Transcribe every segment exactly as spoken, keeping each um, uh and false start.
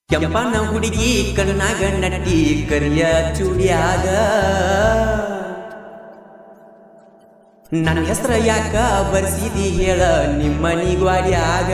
ಕೆಂಪನ ಹುಡುಗಿ ಕಣ್ಣಾಗ ನಟ್ಟಿ ಕರಿಯ ಚೂಡಿಯಾಗ ನನ್ನ ಹೆಸರ ಯಾಕ ಬರ್ಸಿದಿ ಹೇಳ ನಿಮ್ಮನಿ ಗ್ವಾಡ್ಯಾಗ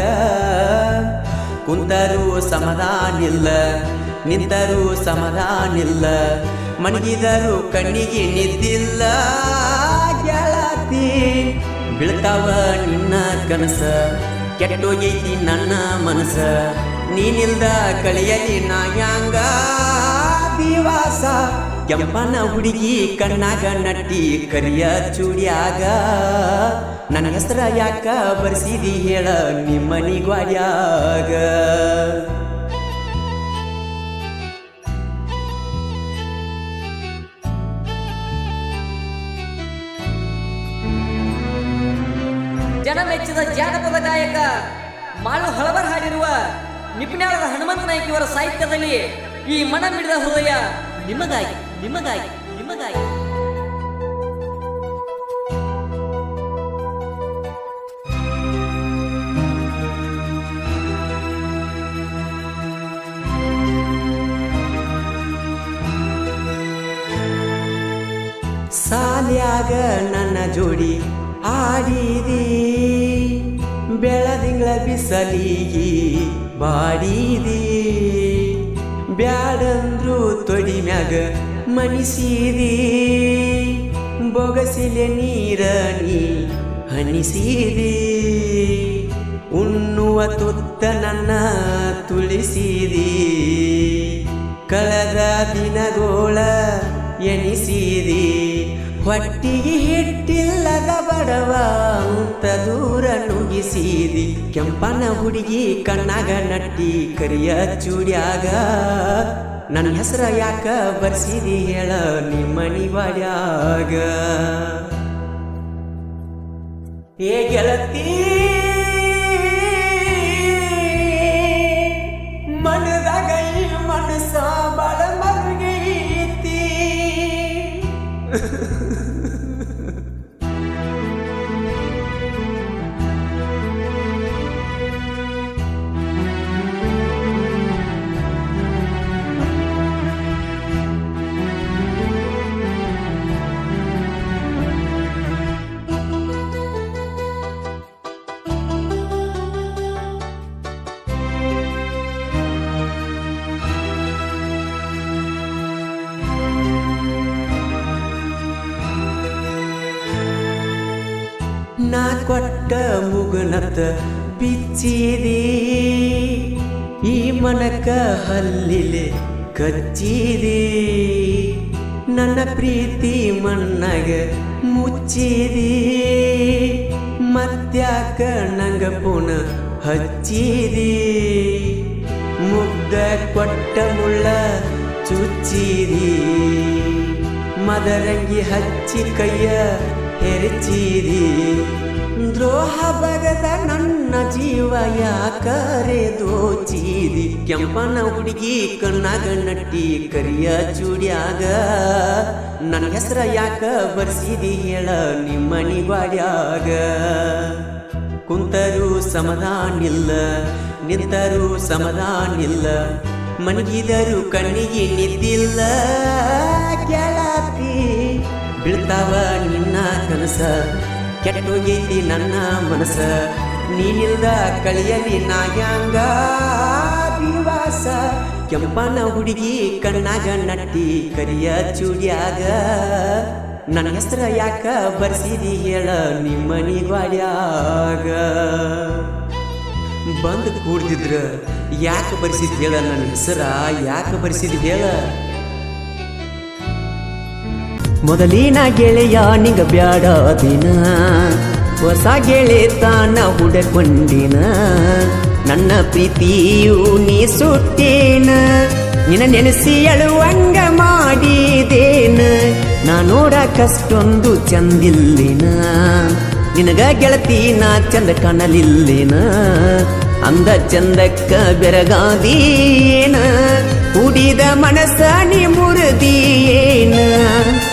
ಕುಂತರು ಸಮಾಧಾನಿಲ್ಲ ನಿಂತರು ಸಮಾಧಾನಿಲ್ಲ ಮಣಗಿದರು ಕಣ್ಣಿಗೆ ನಿದ್ದಿಲ್ಲ ಗೆಳತಿ ಬೀಳ್ತಾವ ನಿನ್ನ ಕನಸ ಕೆಟ್ಟೋಗೈತಿ ನನ್ನ ಮನಸ ನೀನಿಲ್ದ ಕಳೆಯಲಿ ನಾ ಹ್ಯಾಂಗ ದಿವಾಸ ಕೆಂಪನ ಹುಡುಗಿ ಕಣ್ಣಾಗ ನಟ್ಟಿ ಕರಿಯ ಚೂಡಿಯಾಗ ನನ್ನ ಹೆಸರ ಯಾಕ ಬರ್ಸಿದಿ ಹೇಳ ನಿಮ್ಮನಿ ಗ್ವಾಡ್ಯಾಗ ಜನ ಮೆಚ್ಚಿದ ಜಾನಪದ ಗಾಯಕ ಮಾಳು ಹಳವರ್ ಹಾಡಿರುವ ನಿಪುಣಾಳದ ಹನುಮಂತ ನಾಯ್ಕ ಇವರ ಸಾಹಿತ್ಯದಲ್ಲಿ ಈ ಮನ ಮಿಡಿದ ಹೃದಯ ನಿಮಗಾಗಿ ನಿಮಗಾಗಿ ನಿಮಗಾಗಿ ಸಾಲ್ಯಾಗ ನನ್ನ ಜೋಡಿ ಆಡಿದಿ ಬೆಳದಿಂಗಳ ಬಿಸಲಿಗಿ ಬಾಡಿದಿ ಬ್ಯಾಡಂದ್ರು ತೊಡಿ ಮ್ಯಾಗ ಮನಿಸಿದಿ ಬೊಗಸಿಲೆ ನೀರ ನೀ ಹನಿಸಿದಿ ಉಣ್ಣುವ ತುತ್ತ ನನ್ನ ತುಳಿಸಿದಿ ಕಳೆದ ದಿನಗೋಳ ಎನಿಸಿದಿ ಹೊಟ್ಟಿಗೆ ಹಿಟ್ಟಿಲ್ಲದ ಬಡವ ಅಂತ ದೂರ ನುಗ್ಗಿಸಿದಿ ಕೆಂಪನ ಹುಡುಗಿ ಕಣ್ಣಾಗ ನಟ್ಟಿ ಕರಿಯ ಚೂಡ್ಯಾಗ ನನ್ನ ಹೆಸರ ಯಾಕ ಬರ್ಸಿದಿ ಹೇಳ ನಿಮ್ಮನಿ ಗ್ವಾಡ್ಯಾಗ ಏ ಗೆಳತಿ ಮನದಾಗ ಈ ಮನಸ ಬಾಳ ಮರುಗೈತಿ ನಾ ಕೊಟ್ಟ ಮುಗುನತ್ತ ಬಿಚ್ಚಿದಿ ಈ ಮನಕ ಹಲ್ಲಿಲೆ ಕಚ್ಚಿದಿ ನನ್ನ ಪ್ರೀತಿ ಮಣ್ಣಾಗ ಮುಚ್ಚಿದಿ ಮತ್ಯಾಕ ನಂಗ ಪುನ ಹಚ್ಚಿದಿ ಮುಗ್ದ ಕೊಟ್ಟ ಮುಳ್ಳ ಚುಚ್ಚಿದಿ ಮದರಂಗಿ ಹಚ್ಚಿ ಕೈಯ ಹೆರಚಿದಿ ದ್ರೋಹ ಬಗದ ನನ್ನ ಜೀವ ಯಾಕರೆ ದೋಚಿದಿ ಕೆಂಪನ ಹುಡುಗಿ ಕಣ್ಣಾಗ ನಟ್ಟಿ ಕರಿಯ ಚೂಡ್ಯಾಗ ನನ್ನ ಹೆಸರ ಯಾಕ ಬರ್ಸಿದಿ ಹೇಳ ನಿಮ್ಮನಿ ಗ್ವಾಡ್ಯಾಗ ಕುಂತರು ಸಮಾಧಾನಿಲ್ಲ ನಿಂತರು ಸಮಾಧಾನಿಲ್ಲ ಮಣಗಿದರು ಕಣ್ಣಿಗೆ ನಿದ್ದಿಲ್ಲ ಗೆಳತಿ ಬೀಳ್ತಾವ ನಿನ್ನ ಕನಸ ಕೆಟ್ಟೋಗೈತಿ ನನ್ನ ಮನಸ ನೀನಿಲ್ದ ಕಳೆಯಲಿ ನಾ ಹ್ಯಾಂಗ ದಿವಾಸ ಕೆಂಪನ ಹುಡುಗಿ ಕಣ್ಣಾಗ ನಟ್ಟಿ ಕರಿಯ ಚೂಡ್ಯಾಗ ನನ್ನ ಹೆಸರ ಯಾಕ ಬರ್ಸಿದಿ ಹೇಳ ನಿಮ್ಮನಿ ಗ್ವಾಡ್ಯಾಗ ಬಂದು ಕೂಡ್ತಿದ್ರ ಯಾಕೆ ಬರ್ಸಿದ್ ಹೇಳ ನನ್ನ ಹೆಸರ ಯಾಕೆ ಬರ್ಸಿದ್ ಹೇಳ ಮೊದಲಿನ ಗೆಳೆಯ ನಿಂಗ ಬ್ಯಾಡ ದಿನ ಹೊಸ ಗೆಳೆತನ ಹುಡಕೊಂಡಿನ ನನ್ನ ಪ್ರೀತಿಯು ನೀ ಸುಟ್ಟೇನ ನಿನ್ನ ನೆನೆಸಿ ಅಳುವಂಗ ಮಾಡಿದೇನ ನಾ ನೋಡಕಷ್ಟೊಂದು ಚಂದಿಲ್ಲಿನ ನಿನಗ ಗೆಳತಿ ನಾ ಚಂದ ಕಾಣಲಿಲ್ಲೇನ ಅಂದ ಚಂದಕ್ಕ ಬೆರಗಾದೀನ ಕುಡಿದ ಮನಸ್ಸ ನೀ ಮುರಿದಿಯೇನ